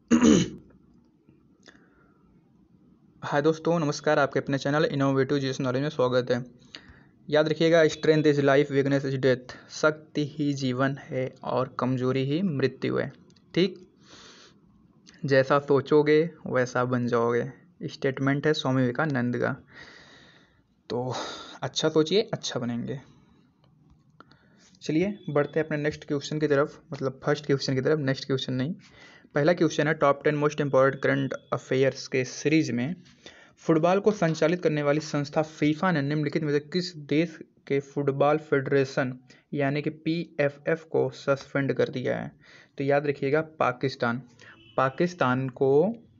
हाय दोस्तों, नमस्कार। आपके अपने चैनल इनोवेटिव जीएस नॉलेज में स्वागत है। याद रखिएगा, strength is life, weakness is death. शक्ति ही जीवन है और कमजोरी ही मृत्यु है। ठीक, जैसा सोचोगे वैसा बन जाओगे, स्टेटमेंट है स्वामी विवेकानंद का। तो अच्छा सोचिए, अच्छा बनेंगे। चलिए बढ़ते हैं अपने नेक्स्ट क्वेश्चन की तरफ, मतलब फर्स्ट क्वेश्चन की तरफ, नेक्स्ट क्वेश्चन नहीं। पहला क्वेश्चन है, top 10 most important current affairs के सीरीज में फुटबॉल को संचालित करने वाली संस्था फीफा ने निम्नलिखित में से किस देश के फुटबॉल फेडरेशन यानी कि पीएफएफ को सस्पेंड कर दिया है? तो याद रखिएगा, पाकिस्तान। पाकिस्तान को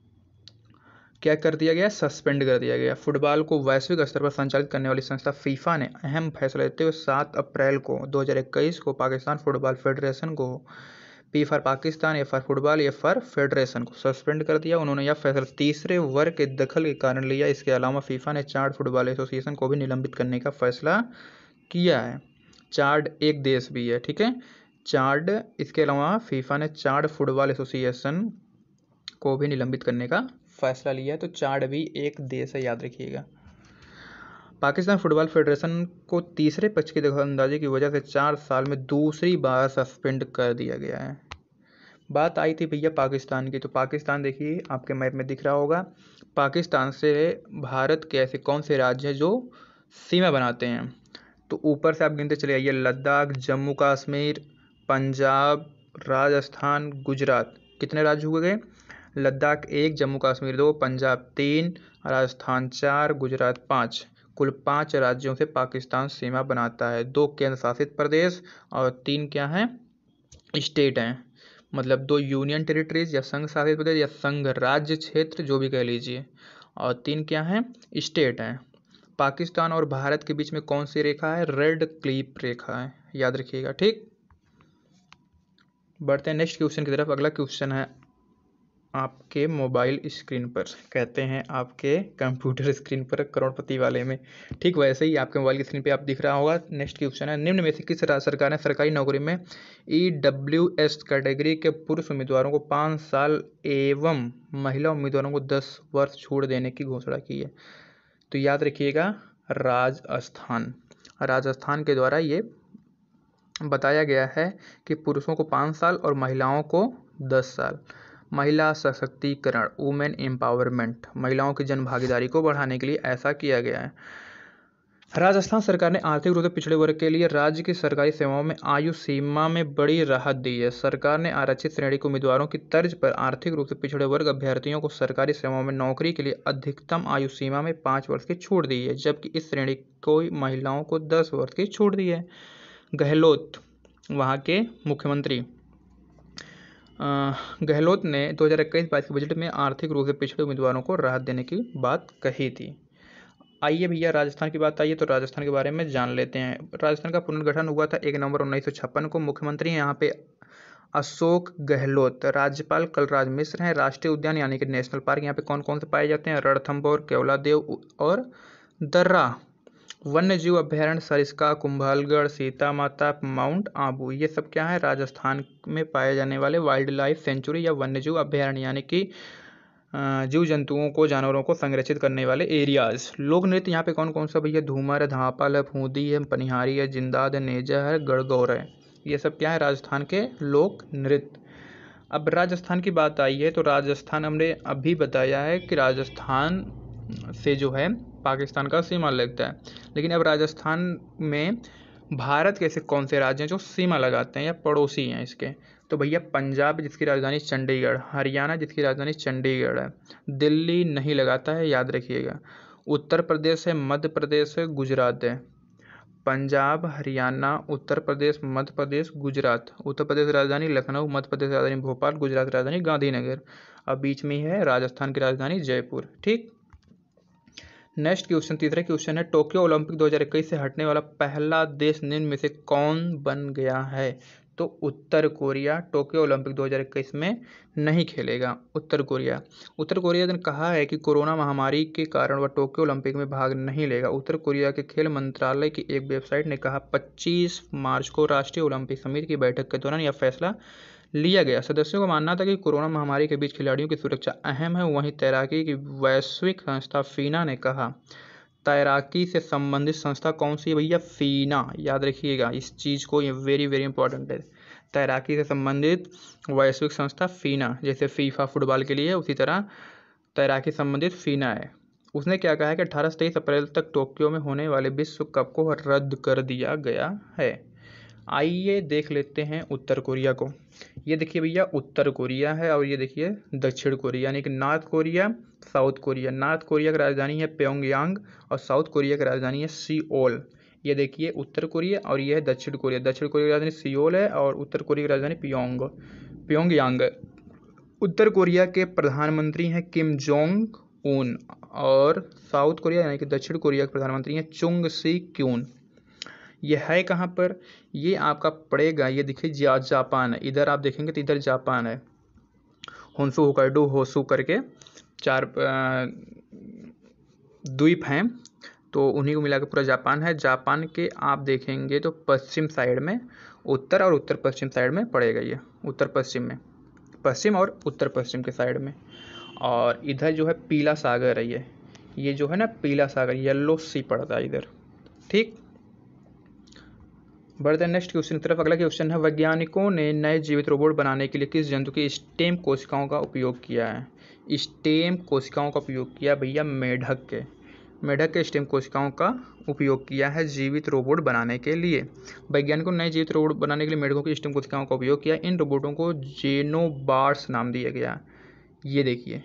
क्या कर दिया गया? सस्पेंड कर दिया गया। फुटबॉल को वैश्विक स्तर पर संचालित करने वाली संस्था फीफा ने अहम फैसला लेते हुए 7 अप्रैल को 2021 को पाकिस्तान फुटबॉल फेडरेशन को, P for Pakistan, A for football, A for federation को सस्पेंड कर दिया। उन्होंने यह फैसला तीसरे वर्ग के दखल के कारण लिया। इसके अलावा फीफा ने चार्ड फुटबॉल एसोसिएशन को भी निलंबित करने का फैसला किया है। चार्ड एक देश भी है, ठीक है, चार्ड। इसके अलावा फीफा ने चार्ड फुटबॉल एसोसिएशन को भी निलंबित करने का फैसला लिया है। तो चार्ड भी एक देश है, याद रखिएगा। पाकिस्तान फुटबॉल फेडरेशन को तीसरे पक्ष की दखलंदाजी की वजह से 4 साल में दूसरी बार सस्पेंड कर दिया गया है। बात आई थी भैया पाकिस्तान की, तो पाकिस्तान देखिए आपके मैप में दिख रहा होगा। पाकिस्तान से भारत के ऐसे कौन से राज्य हैं जो सीमा बनाते हैं? तो ऊपर से आप गिनते चले आइए, लद्दाख, जम्मू कश्मीर, पंजाब, राजस्थान, गुजरात। कितने राज्य हुए गए? लद्दाख 1, जम्मू कश्मीर 2, पंजाब 3, राजस्थान 4, गुजरात 5। कुल 5 राज्यों से पाकिस्तान सीमा बनाता है। 2 केंद्र शासित प्रदेश और 3 क्या हैं? स्टेट हैं। मतलब 2 यूनियन टेरिटरीज या संघ शासित प्रदेश या संघ राज्य क्षेत्र, जो भी कह लीजिए, और 3 क्या हैं? स्टेट हैं। पाकिस्तान और भारत के बीच में कौन सी रेखा है? रेड क्लिप रेखा है, याद रखिएगा। ठीक, बढ़ते हैं नेक्स्ट क्वेश्चन की तरफ। अगला क्वेश्चन है आपके मोबाइल स्क्रीन पर, कहते हैं आपके कंप्यूटर स्क्रीन पर करोड़पति वाले में, ठीक वैसे ही आपके मोबाइल की स्क्रीन पे आप दिख रहा होगा। नेक्स्ट क्वेश्चन है, निम्न में से किस राज्य सरकार ने सरकारी नौकरी में EWS कैटेगरी के पुरुष उम्मीदवारों को 5 साल एवं महिला उम्मीदवारों को 10 वर्ष छूट देने की घोषणा की है? तो याद रखिएगा, राजस्थान। राजस्थान के द्वारा ये बताया गया है कि पुरुषों को 5 साल और महिलाओं को 10 साल। महिला सशक्तिकरण, वुमेन एम्पावरमेंट, महिलाओं की जन भागीदारी को बढ़ाने के लिए ऐसा किया गया है। राजस्थान सरकार ने आर्थिक रूप से पिछड़े वर्ग के लिए राज्य की सरकारी सेवाओं में आयु सीमा में बड़ी राहत दी है। सरकार ने आरक्षित श्रेणी के उम्मीदवारों की तर्ज पर आर्थिक रूप से पिछड़े वर्ग अभ्यर्थियों को सरकारी सेवाओं में नौकरी के लिए अधिकतम आयु सीमा में 5 वर्ष की छूट दी है, जबकि इस श्रेणी को महिलाओं को 10 वर्ष की छूट दी है। गहलोत, वहाँ के मुख्यमंत्री गहलोत ने 2021-22 के बजट में आर्थिक रूप से पिछड़े उम्मीदवारों को राहत देने की बात कही थी। आइए भैया राजस्थान की बात आई है, तो राजस्थान के बारे में जान लेते हैं। राजस्थान का पुनर्गठन हुआ था 1 नवंबर 1956 को। मुख्यमंत्री हैं यहाँ पे अशोक गहलोत। राज्यपाल कलराज मिश्र हैं। राष्ट्रीय उद्यान यानी कि नेशनल पार्क यहाँ पे कौन कौन से पाए जाते हैं? रणथंभौर, केवलादेव और दर्रा। वन्य जीव अभ्यारण्य सरिस्का, कुंभलगढ़, सीता माता, माउंट आबू, ये सब क्या है? राजस्थान में पाए जाने वाले वाइल्ड लाइफ सेंचुरी या वन्य जीव अभ्यारण्य, यानी कि जीव जंतुओं को, जानवरों को संरक्षित करने वाले एरियाज। लोक नृत्य यहाँ पे कौन कौन सा भैया? धूमर है, धापल है, फूंदी है, पनिहारी है, जिंदाद है, नेजा है, गणगौर है। ये सब क्या है? राजस्थान के लोक नृत्य। अब राजस्थान की बात आई है, तो राजस्थान हमने अभी बताया है कि राजस्थान से जो है पाकिस्तान का सीमा लगता है, लेकिन अब राजस्थान में भारत के ऐसे कौन से राज्य हैं जो सीमा लगाते हैं या पड़ोसी हैं इसके? तो भैया पंजाब, जिसकी राजधानी चंडीगढ़, हरियाणा जिसकी राजधानी चंडीगढ़ है, दिल्ली नहीं लगाता है, याद रखिएगा। उत्तर प्रदेश है, मध्य प्रदेश है, गुजरात है। पंजाब, हरियाणा, उत्तर प्रदेश, मध्य प्रदेश, गुजरात। उत्तर प्रदेश राजधानी लखनऊ, मध्य प्रदेश राजधानी भोपाल, गुजरात राजधानी गांधीनगर, अब बीच में है राजस्थान की राजधानी जयपुर। ठीक, नेक्स्ट क्वेश्चन, तीसरा क्वेश्चन है, टोक्यो ओलंपिक 2021 से हटने वाला पहला देश निम्न में से कौन बन गया है? तो उत्तर कोरिया टोक्यो ओलंपिक 2021 में नहीं खेलेगा। उत्तर कोरिया। उत्तर कोरिया ने कहा है कि कोरोना महामारी के कारण वह टोक्यो ओलंपिक में भाग नहीं लेगा। उत्तर कोरिया के खेल मंत्रालय की एक वेबसाइट ने कहा 25 मार्च को राष्ट्रीय ओलंपिक समिति की बैठक के दौरान यह फैसला लिया गया। सदस्यों का मानना था कि कोरोना महामारी के बीच खिलाड़ियों की सुरक्षा अहम है। वहीं तैराकी की वैश्विक संस्था फीना ने कहा, तैराकी से संबंधित संस्था कौन सी है भैया? फीना, याद रखिएगा इस चीज़ को, ये वेरी वेरी इंपॉर्टेंट है। तैराकी से संबंधित वैश्विक संस्था फीना, जैसे फीफा फुटबॉल के लिए, उसी तरह तैराकी संबंधित फीना है। उसने क्या कहा है कि 18 से 23 अप्रैल तक टोक्यो में होने वाले विश्व कप को रद्द कर दिया गया है। आइए देख लेते हैं उत्तर कोरिया को। ये देखिए भैया उत्तर कोरिया है और ये देखिए दक्षिण कोरिया, यानी कि north Korea, south Korea. North Korea की राजधानी है प्योंगयांग और साउथ कोरिया की राजधानी है सियोल। ये देखिए उत्तर कोरिया और ये है दक्षिण कोरिया। दक्षिण कोरिया की राजधानी सियोल है और उत्तर कोरिया की राजधानी प्योंगयांग है। उत्तर कोरिया के प्रधानमंत्री हैं किम जोंग उन और साउथ कोरिया यानी कि दक्षिण कोरिया के प्रधानमंत्री हैं चुंग सी क्यून। ये है कहाँ पर? ये आपका पड़ेगा, ये देखिए जापान है। इधर आप देखेंगे तो इधर जापान है। होन्शु, होकाइडो, होशु करके 4 द्वीप हैं, तो उन्हीं को मिलाकर पूरा जापान है। जापान के आप देखेंगे तो पश्चिम साइड में, उत्तर और उत्तर पश्चिम साइड में पड़ेगा ये, उत्तर पश्चिम में, पश्चिम और उत्तर पश्चिम के साइड में। और इधर जो है पीला सागर है, ये जो है ना पीला सागर, येलो सी पड़ता है इधर। ठीक, बढ़ते हैं नेक्स्ट क्वेश्चन की तरफ। अगला क्वेश्चन है, वैज्ञानिकों ने नए जीवित रोबोट बनाने के लिए किस जंतु की स्टेम कोशिकाओं का उपयोग किया है? स्टेम कोशिकाओं का उपयोग किया भैया मेढक के स्टेम कोशिकाओं का उपयोग किया है जीवित रोबोट बनाने के लिए। वैज्ञानिकों ने नए जीवित रोबोट बनाने के लिए मेढकों की स्टेम कोशिकाओं का उपयोग किया। इन रोबोटों को जेनोबार्स नाम दिया गया। ये देखिए,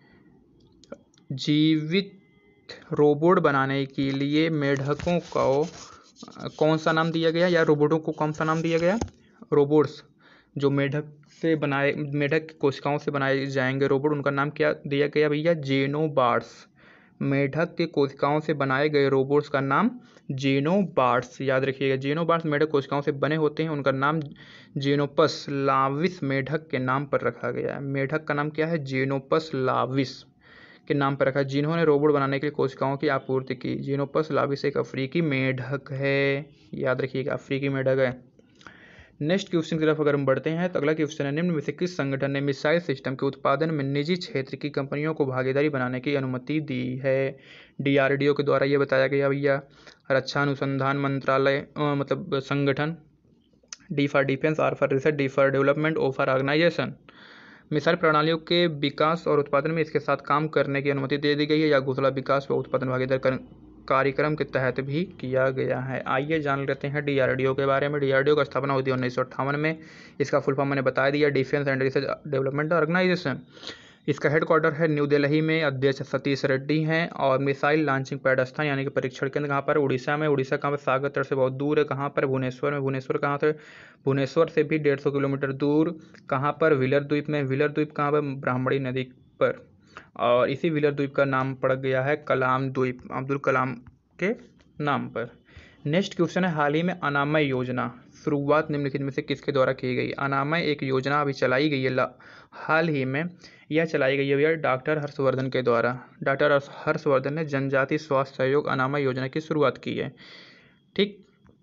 जीवित रोबोट बनाने के लिए मेढकों को कौन सा नाम दिया गया, या रोबोटों को कौन सा नाम दिया गया? रोबोट्स, जो मेढक की कोशिकाओं से बनाए जाएंगे रोबोट, उनका नाम क्या दिया गया भैया? जेनोबार्स। मेढक के कोशिकाओं से बनाए गए रोबोट्स का नाम जेनोबार्स, याद रखिएगा। जेनोबार्स मेढक कोशिकाओं से बने होते हैं, उनका नाम जेनोपस लाविस मेढक के नाम पर रखा गया है। मेढक का नाम क्या है? जेनोपस लाविस के नाम पर रखा, जिन्होंने रोबोट बनाने के लिए कोशिकाओं की आपूर्ति की। जेनोपस लाविस एक अफ्रीकी मेढक है, याद रखिएगा अफ्रीकी मेढक है। नेक्स्ट क्वेश्चन की तरफ अगर हम बढ़ते हैं तो अगला क्वेश्चन है, निम्न में से किस संगठन ने मिसाइल सिस्टम के उत्पादन में निजी क्षेत्र की कंपनियों को भागीदारी बनाने की अनुमति दी है? DRDO के द्वारा ये बताया गया भैया। रक्षा अनुसंधान मंत्रालय मतलब संगठन, D for defence, R for research, D for development, O for organisation. Missile प्रणालियों के विकास और उत्पादन में इसके साथ काम करने की अनुमति दे दी गई है, या घोषणा विकास व उत्पादन भागीदार कार्यक्रम के तहत भी किया गया है। आइए जान लेते हैं DRDO के बारे में। DRDO का स्थापना हुई थी 1958 में। इसका फुल फॉर्म मैंने बता दिया, defence and research development organisation. इसका हेडक्वार्टर है न्यू दिल्ली में। अध्यक्ष सतीश रेड्डी हैं। और मिसाइल लॉन्चिंग पैड स्थान यानी कि परीक्षण केंद्र कहाँ पर? उड़ीसा में। उड़ीसा कहाँ पर? सागर तट से बहुत दूर है। कहाँ पर? भुवनेश्वर में। भुवनेश्वर कहाँ से? भुवनेश्वर से भी 150 किलोमीटर दूर। कहाँ पर? व्हीलर द्वीप में। व्हीलर द्वीप कहाँ पर? ब्राह्मणी नदी पर। और इसी व्हीलर द्वीप का नाम पड़ गया है कलाम द्वीप, अब्दुल कलाम के नाम पर। नेक्स्ट क्वेश्चन है, हाल ही में अनामय योजना शुरुआत निम्नलिखित में से किसके द्वारा की गई? अनामय एक योजना अभी चलाई गई है हाल ही में, यह चलाई गई है भैया डॉक्टर हर्षवर्धन के द्वारा। डॉक्टर हर्षवर्धन ने जनजातीय स्वास्थ्य सहयोग अनामय योजना की शुरुआत की है। ठीक,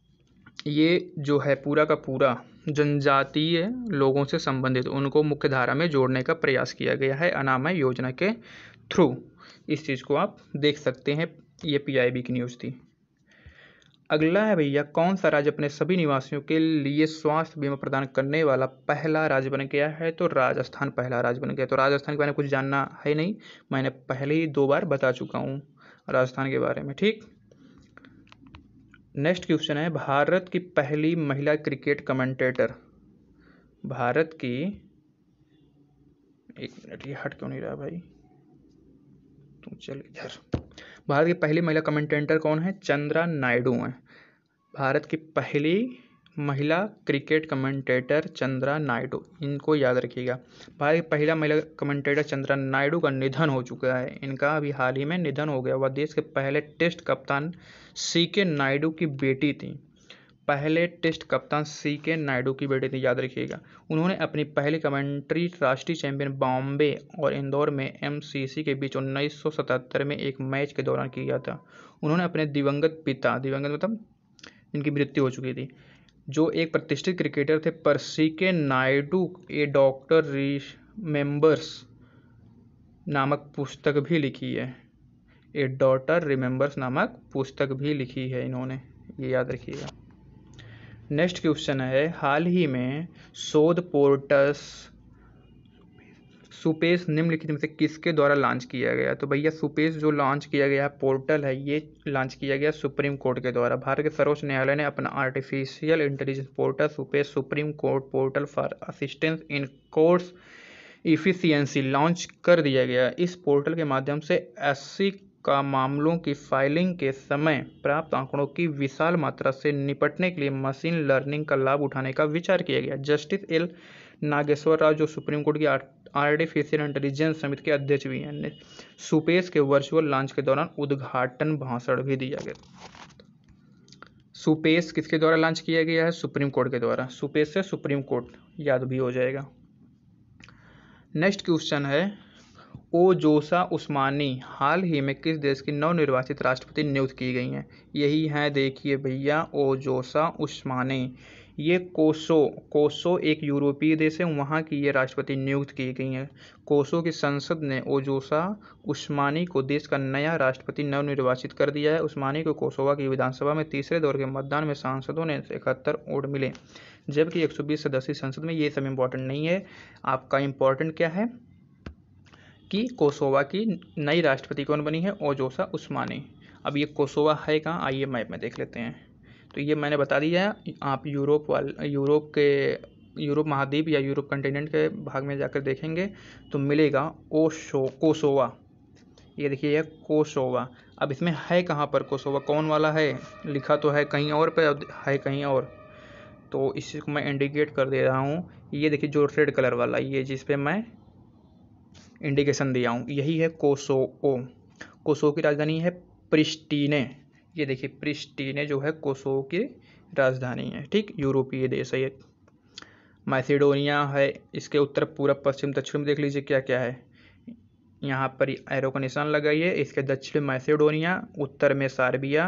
ये जो है पूरा का पूरा जनजातीय लोगों से संबंधित, उनको मुख्य धारा में जोड़ने का प्रयास किया गया है अनामय योजना के थ्रू। इस चीज़ को आप देख सकते हैं, ये PIB की न्यूज़ थी। अगला है भैया, कौन सा राज्य अपने सभी निवासियों के लिए स्वास्थ्य बीमा प्रदान करने वाला पहला राज्य बन गया है? तो राजस्थान पहला राज्य बन गया। तो राजस्थान के बारे में कुछ जानना है नहीं, मैंने पहले ही 2 बार बता चुका हूँ राजस्थान के बारे में। ठीक, नेक्स्ट क्वेश्चन है, भारत की पहली महिला क्रिकेट कमेंटेटर। भारत की, एक मिनट, ये हट क्यों नहीं रहा भाई, तुम चल इधर। भारत की पहली महिला कमेंटेटर कौन है? चंद्रा नायडू हैं। भारत की पहली महिला क्रिकेट कमेंटेटर चंद्रा नायडू, इनको याद रखिएगा। भारत की पहला महिला कमेंटेटर चंद्रा नायडू का निधन हो चुका है। इनका अभी हाल ही में निधन हो गया। वह देश के पहले टेस्ट कप्तान CK नायडू की बेटी थी। पहले टेस्ट कप्तान CK नायडू की बेटी थी, याद रखिएगा। उन्होंने अपनी पहली कमेंट्री राष्ट्रीय चैंपियन बॉम्बे और इंदौर में MCC के बीच 1977 में एक मैच के दौरान किया था। उन्होंने अपने दिवंगत पिता, दिवंगत मतलब इनकी मृत्यु हो चुकी थी, जो एक प्रतिष्ठित क्रिकेटर थे पर्सी के नायडू ए डॉक्टर रिमेंबर्स नामक पुस्तक भी लिखी है। ए डॉटर रिमेंबर्स नामक पुस्तक भी लिखी है इन्होंने, ये याद रखिएगा। नेक्स्ट क्वेश्चन है, हाल ही में शोध पोर्टस सुपेस निम्नलिखित में से किसके द्वारा लॉन्च किया गया? तो भैया सुपेस जो लॉन्च किया गया पोर्टल है, ये लॉन्च किया गया सुप्रीम कोर्ट के द्वारा। भारत के सर्वोच्च न्यायालय ने अपना artificial intelligence portal SUPACE supreme court portal for assistance in courts efficiency launch कर दिया गया। इस पोर्टल के माध्यम से 80 का मामलों की फाइलिंग के समय प्राप्त आंकड़ों की विशाल मात्रा से निपटने के लिए मशीन लर्निंग का लाभ उठाने का विचार किया गया। जस्टिस एल नागेश्वर राव जो सुप्रीम कोर्ट की आर्टिफिशियल इंटेलिजेंस समिति के अध्यक्ष भी हैं, ने सुपेस के वर्चुअल लॉन्च के दौरान उद्घाटन भाषण भी दिया गया। सुपेस किसके द्वारा लॉन्च किया गया है? सुप्रीम कोर्ट के द्वारा। सुपेस से सुप्रीम कोर्ट याद भी हो जाएगा। नेक्स्ट क्वेश्चन है, ओजोसा उस्मानी हाल ही में किस देश की नवनिर्वाचित राष्ट्रपति नियुक्त की गई हैं? यही हैं, देखिए भैया, ओजोसा उस्मानी। ये कोसो एक यूरोपीय देश है, वहाँ की ये राष्ट्रपति नियुक्त की गई हैं। कोसो की संसद ने ओजोसा उस्मानी को देश का नया राष्ट्रपति नवनिर्वाचित कर दिया है। उस्मानी को कोसोवा की विधानसभा में तीसरे दौर के मतदान में सांसदों ने 71 वोट मिले, जबकि 120 सदस्यीय संसद में। ये सब इम्पोर्टेंट नहीं है, आपका इम्पोर्टेंट क्या है कि कोसोवा की नई राष्ट्रपति कौन बनी है? ओजोसा उस्मानी। अब ये कोसोवा है कहाँ, आइए मैप में देख लेते हैं। तो ये मैंने बता दिया है, आप यूरोप महाद्वीप या यूरोप कंटिनेंट के भाग में जाकर देखेंगे तो मिलेगा कोसोवा। ये देखिए, कोसोवा। अब इसमें है कहाँ पर कोसोवा, कौन वाला है? लिखा तो है कहीं और पर, है कहीं और, तो इसी को मैं इंडिकेट कर दे रहा हूँ। ये देखिए जो रेड कलर वाला, ये जिस पे मैं इंडिकेशन दिया हूँ, यही है कोसोवो। कोसोवो की राजधानी है प्रिस्टीने। ये देखिए प्रिस्टीने जो है कोसोवो की राजधानी है। ठीक, यूरोपीय देश है ये। मैसेडोनिया है, इसके उत्तर पूरब पश्चिम दक्षिण में देख लीजिए क्या क्या है। यहाँ पर एरो का निशान लगाइए। इसके दक्षिण मैसेडोनिया, उत्तर में सर्बिया,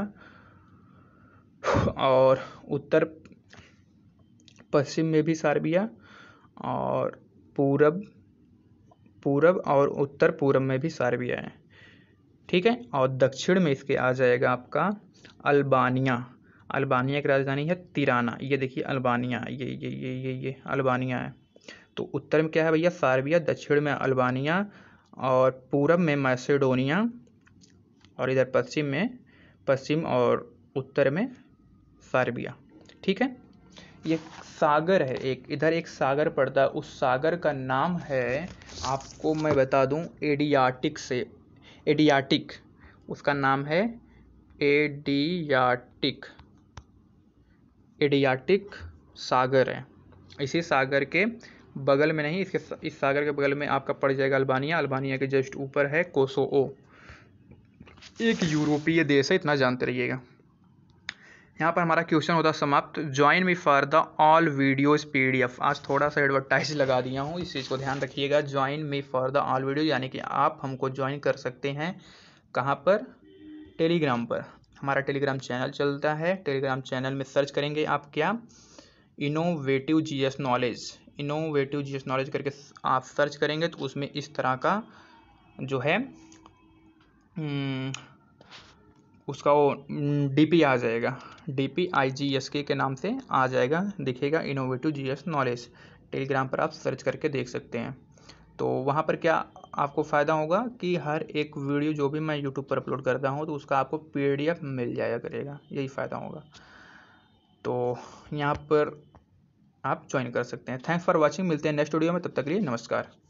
और उत्तर पश्चिम में भी सर्बिया, और पूरब और उत्तर पूरब में भी सर्बिया है। ठीक है, और दक्षिण में इसके आ जाएगा आपका अल्बानिया। अल्बानिया की राजधानी है तिराना। ये देखिए अल्बानिया, ये अल्बानिया है। तो उत्तर में क्या है भैया? सर्बिया, दक्षिण में अल्बानिया, और पूरब में मैसेडोनिया, और इधर पश्चिम और उत्तर में सर्बिया। ठीक है, ये सागर है एक, इधर एक सागर पड़ता है, उस सागर का नाम है, आपको मैं बता दूं, एडियाटिक। उसका नाम है एडियाटिक सागर है। इसी सागर के बगल में नहीं, इस सागर के बगल में आपका पड़ जाएगा अल्बानिया। अल्बानिया के जस्ट ऊपर है कोसोवो, एक यूरोपीय देश है, इतना जानते रहिएगा। यहाँ पर हमारा क्वेश्चन होता समाप्त। Join me for the all videos PDF। आज थोड़ा सा एडवर्टाइज लगा दिया हूँ, इस चीज़ को ध्यान रखिएगा। Join me for the all video, यानी कि आप हमको ज्वाइन कर सकते हैं। कहाँ पर? टेलीग्राम पर। हमारा टेलीग्राम चैनल चलता है। टेलीग्राम चैनल में सर्च करेंगे आप क्या? इनोवेटिव GS नॉलेज करके आप सर्च करेंगे तो उसमें इस तरह का जो है उसका वो DP आ जाएगा, DP IGSK के नाम से आ जाएगा, दिखेगा इनोवेटिव GS नॉलेज। टेलीग्राम पर आप सर्च करके देख सकते हैं। तो वहाँ पर क्या आपको फ़ायदा होगा कि हर एक वीडियो जो भी मैं यूट्यूब पर अपलोड करता हूँ तो उसका आपको PDF मिल जाया करेगा, यही फ़ायदा होगा। तो यहाँ पर आप ज्वाइन कर सकते हैं। थैंक्स फॉर वॉचिंग, मिलते हैं नेक्स्ट वीडियो में, तब तक के लिए नमस्कार।